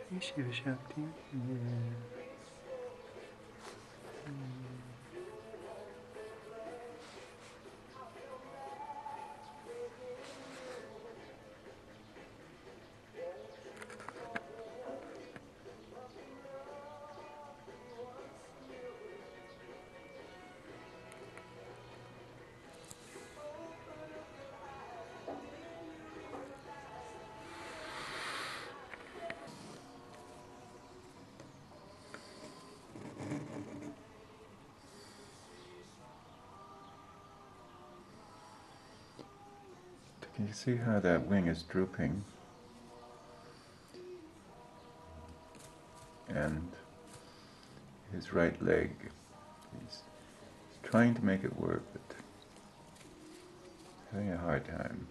Shivie Shakti. Can you see how that wing is drooping? And his right leg, he's trying to make it work, but having a hard time.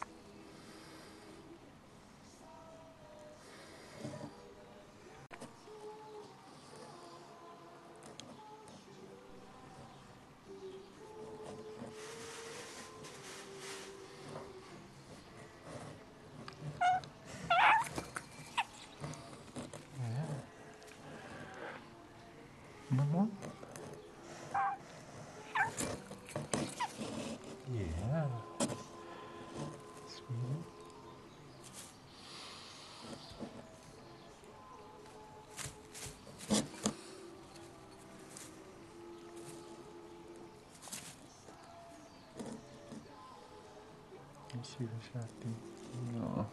Mama? Yeah. Sweetie. Shivie Shakti. No.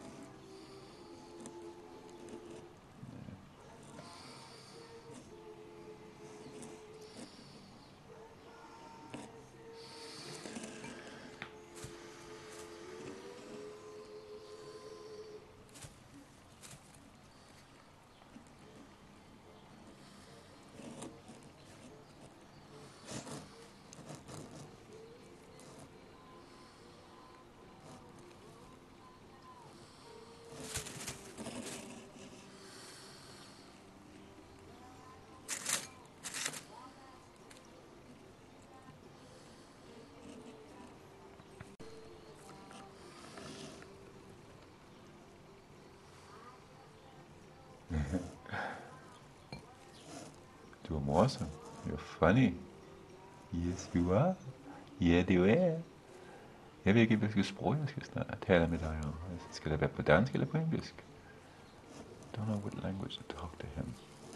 Du er morsom. You're funny. Yes, you are. Ja, det er. Jeg ved ikke, hvilket sprog jeg skal snart tale med dig om. Skal det være på dansk eller på engelsk? Don't know what language to talk to him.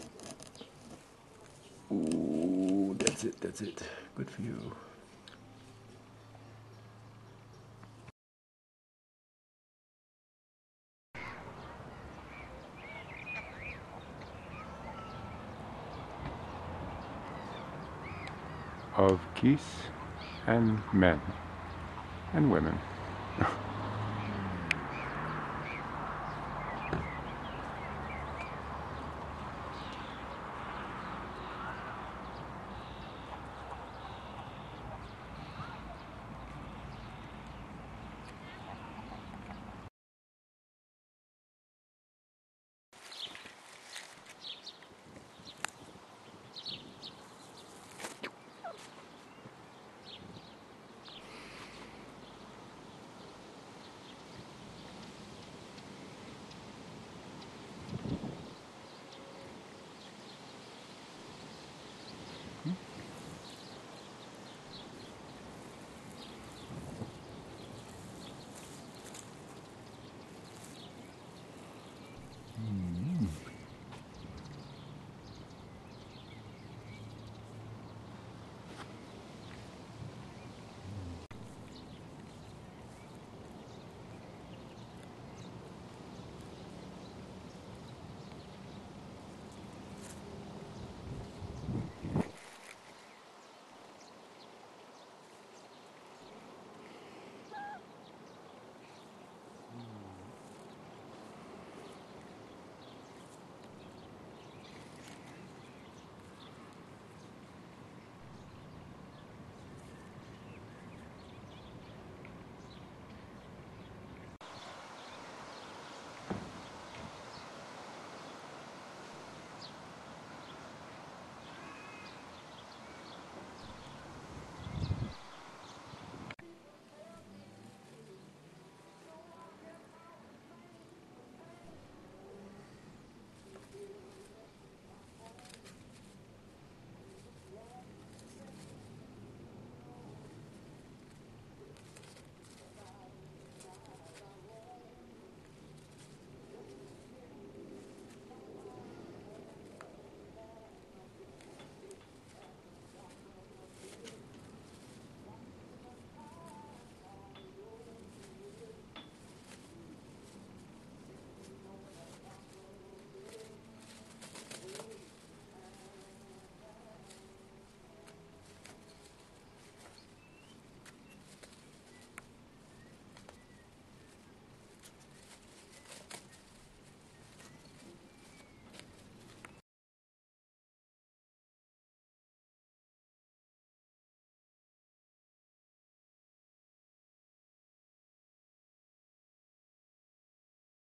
Ooh, that's it. Good for you. Of geese and men and women.